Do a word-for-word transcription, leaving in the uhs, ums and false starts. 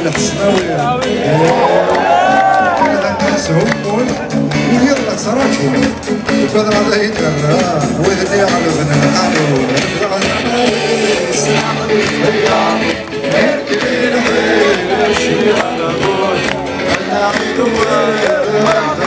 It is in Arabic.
الحسناوي هذا الناس هم يلا سراجهم وكذا هذا يتغنى ويهدي على غنى حالو مركبين غير شي على روح انا عيدو